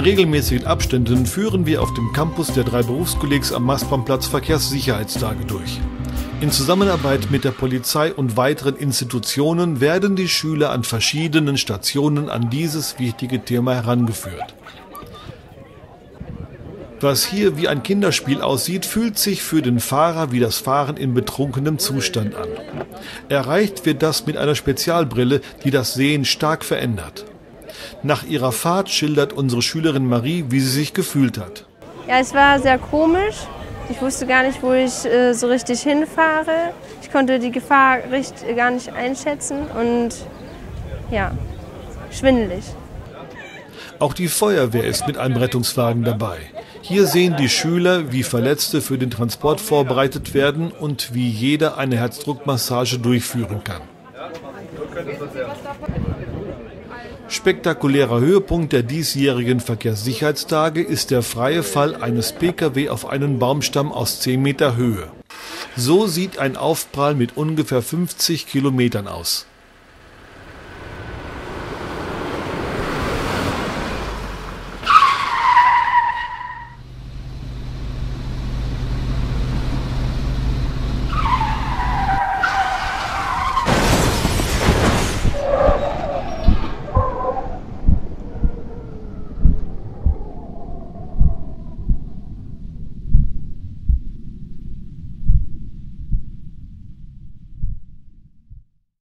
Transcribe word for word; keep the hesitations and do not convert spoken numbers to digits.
regelmäßigen Abständen führen wir auf dem Campus der drei Berufskollegs am Mastbahnplatz Verkehrssicherheitstage durch. In Zusammenarbeit mit der Polizei und weiteren Institutionen werden die Schüler an verschiedenen Stationen an dieses wichtige Thema herangeführt. Was hier wie ein Kinderspiel aussieht, fühlt sich für den Fahrer wie das Fahren in betrunkenem Zustand an. Erreicht wird das mit einer Spezialbrille, die das Sehen stark verändert. Nach ihrer Fahrt schildert unsere Schülerin Marie, wie sie sich gefühlt hat. Ja, es war sehr komisch. Ich wusste gar nicht, wo ich äh, so richtig hinfahre. Ich konnte die Gefahr richtig, gar nicht einschätzen und ja, schwindelig. Auch die Feuerwehr ist mit einem Rettungswagen dabei. Hier sehen die Schüler, wie Verletzte für den Transport vorbereitet werden und wie jeder eine Herzdruckmassage durchführen kann. Spektakulärer Höhepunkt der diesjährigen Verkehrssicherheitstage ist der freie Fall eines Pkw auf einen Baumstamm aus zehn Meter Höhe. So sieht ein Aufprall mit ungefähr fünfzig Kilometern aus.